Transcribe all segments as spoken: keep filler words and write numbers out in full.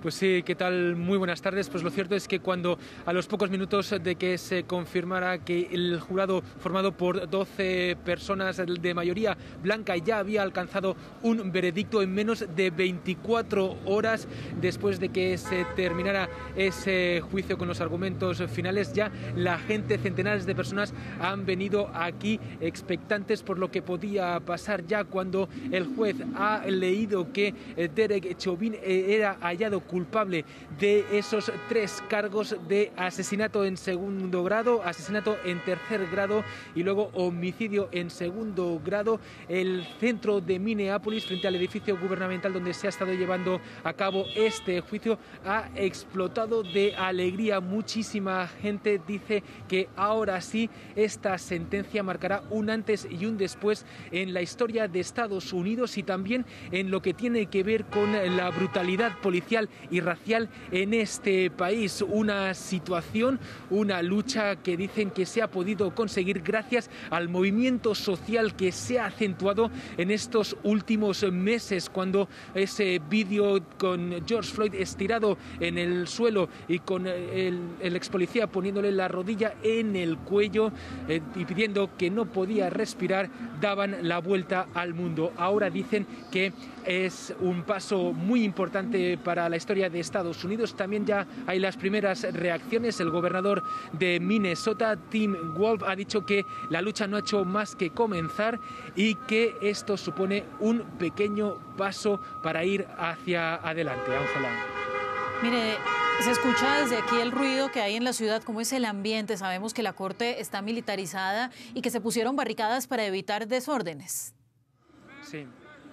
Pues sí, ¿qué tal? Muy buenas tardes. Pues lo cierto es que cuando a los pocos minutos de que se confirmara que el jurado formado por doce personas de mayoría blanca ya había alcanzado un veredicto en menos de veinticuatro horas después de que se terminara ese juicio con los argumentos finales, ya la gente, centenares de personas han venido aquí expectantes por lo que podía pasar ya cuando el juez ha leído que Derek Chauvin era hallado culpable de esos tres cargos de asesinato en segundo grado, asesinato en tercer grado y luego homicidio en segundo grado. El centro de Minneapolis, frente al edificio gubernamental donde se ha estado llevando a cabo este juicio, ha explotado de alegría. Muchísima gente dice que ahora sí esta sentencia marcará un antes y un después en la historia de Estados Unidos y también en lo que tiene que ver con la brutalidad policial y racial en este país. Una situación, una lucha que dicen que se ha podido conseguir gracias al movimiento social que se ha acentuado en estos últimos meses, cuando ese vídeo con George Floyd estirado en el suelo y con el, el ex policía poniéndole la rodilla en el cuello eh, y pidiendo que no podía respirar, daban la vuelta al mundo. Ahora dicen que es un paso muy importante para la historia de Estados Unidos. También ya hay las primeras reacciones. El gobernador de Minnesota, Tim Wolf, ha dicho que la lucha no ha hecho más que comenzar y que esto supone un pequeño paso para ir hacia adelante. Ángela. Mire, se escucha desde aquí el ruido que hay en la ciudad. ¿Cómo es el ambiente? Sabemos que la corte está militarizada y que se pusieron barricadas para evitar desórdenes. Sí.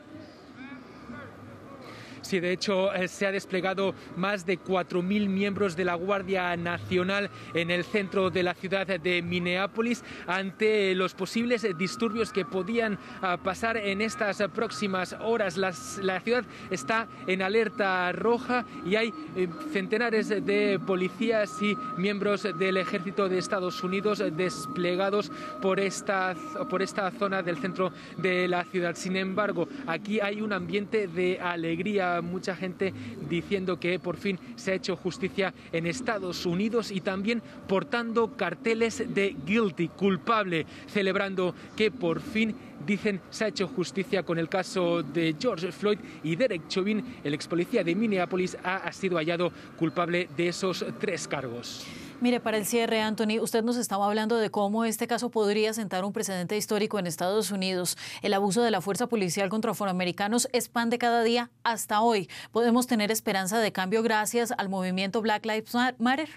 Sí, de hecho, eh, se ha desplegado más de cuatro mil miembros de la Guardia Nacional en el centro de la ciudad de Minneapolis ante los posibles disturbios que podían uh, pasar en estas próximas horas. Las, la ciudad está en alerta roja y hay eh, centenares de policías y miembros del ejército de Estados Unidos desplegados por esta, por esta zona del centro de la ciudad. Sin embargo, aquí hay un ambiente de alegría. Mucha gente diciendo que por fin se ha hecho justicia en Estados Unidos y también portando carteles de guilty, culpable, celebrando que por fin, dicen, se ha hecho justicia con el caso de George Floyd y Derek Chauvin, el ex policía de Minneapolis, ha sido hallado culpable de esos tres cargos. Mire, para el cierre, Anthony, usted nos estaba hablando de cómo este caso podría sentar un precedente histórico en Estados Unidos. El abuso de la fuerza policial contra afroamericanos es pan de cada día hasta hoy. ¿Podemos tener esperanza de cambio gracias al movimiento Black Lives Matter?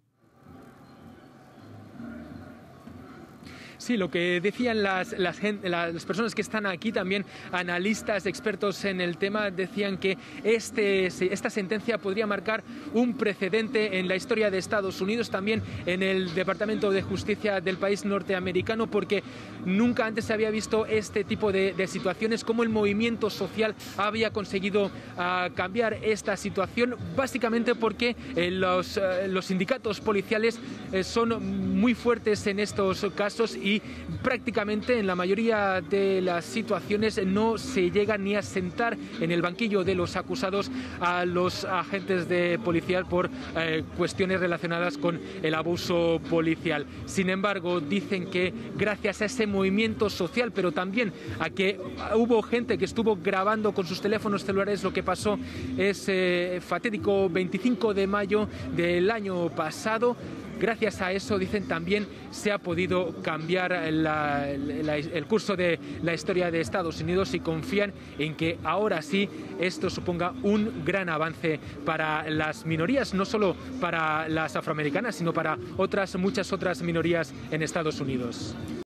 Sí, lo que decían las, las, las personas que están aquí, también analistas, expertos en el tema, decían que este, esta sentencia podría marcar un precedente en la historia de Estados Unidos, también en el Departamento de Justicia del país norteamericano, porque nunca antes se había visto este tipo de, de situaciones, como el movimiento social había conseguido uh, cambiar esta situación, básicamente porque eh, los, uh, los sindicatos policiales eh, son muy fuertes en estos casos y prácticamente en la mayoría de las situaciones no se llega ni a sentar en el banquillo de los acusados a los agentes de policía por eh, cuestiones relacionadas con el abuso policial. Sin embargo, dicen que gracias a ese movimiento social, pero también a que hubo gente que estuvo grabando con sus teléfonos celulares lo que pasó ese fatídico veinticinco de mayo del año pasado, gracias a eso, dicen, también se ha podido cambiar la, la, el curso de la historia de Estados Unidos y confían en que ahora sí esto suponga un gran avance para las minorías, no solo para las afroamericanas, sino para otras, muchas otras minorías en Estados Unidos.